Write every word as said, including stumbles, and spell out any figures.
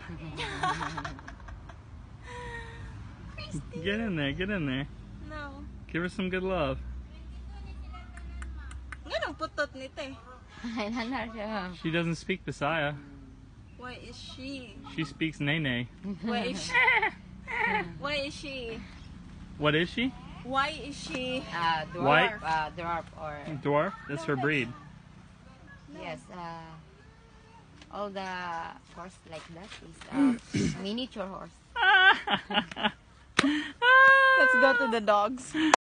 Get in there, get in there. No. Give her some good love. Ganong putot nito eh. She doesn't speak Bisaya. Why is she? She speaks Nene. Why is she? Why is she? What is she? Why is she? Uh, dwarf, White? uh, dwarf or Dwarf? That's her breed. yes, uh, all the horse like that is uh, miniature horse. Let's go to the dogs.